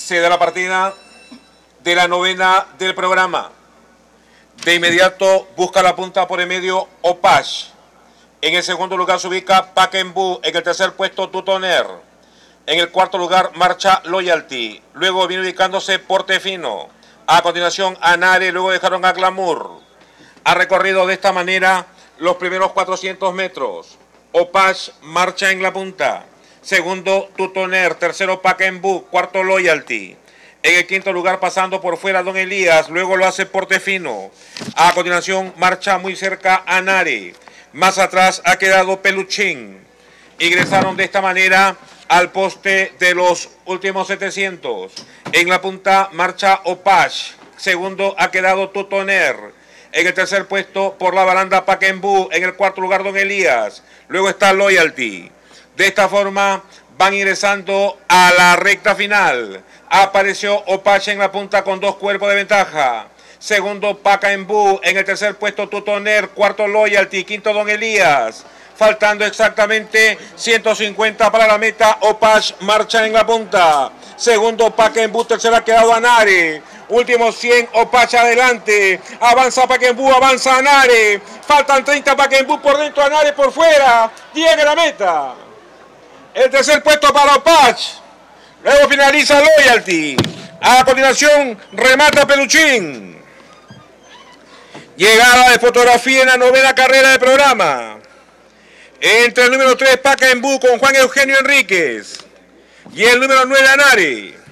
Se da la partida de la novena del programa. De inmediato busca la punta por el medio Opache. En el segundo lugar se ubica Paquembú. En el tercer puesto Tutoner. En el cuarto lugar marcha Loyalty. Luego viene ubicándose Portefino. A continuación Anare. Luego dejaron a Glamour. Ha recorrido de esta manera los primeros 400 metros. Opache marcha en la punta. Segundo Tutoner. Tercero Paquembú. Cuarto Loyalty. En el quinto lugar pasando por fuera Don Elías. Luego lo hace Portefino. A continuación marcha muy cerca Anare. Más atrás ha quedado Peluchín. Ingresaron de esta manera al poste de los últimos 700. En la punta marcha Opache. Segundo ha quedado Tutoner. En el tercer puesto por la baranda Paquembú. En el cuarto lugar Don Elías. Luego está Loyalty. De esta forma van ingresando a la recta final. Apareció Opache en la punta con 2 cuerpos de ventaja. Segundo Paquembú. En el tercer puesto Tutoner. Cuarto Loyalty. Quinto Don Elías. Faltando exactamente 150 para la meta. Opache marcha en la punta. Segundo Paquembú. Tercero ha quedado Anare. Últimos 100, Opache adelante. Avanza Paquembú, avanza Anare. Faltan 30 Paquembú por dentro, Anare por fuera. Llega a la meta. El tercer puesto para Opache. Luego finaliza Loyalty. A continuación remata Peluchín. Llegada de fotografía en la novena carrera del programa. Entre el número 3 Paquembú con Juan Eugenio Enríquez. Y el número 9 Anare.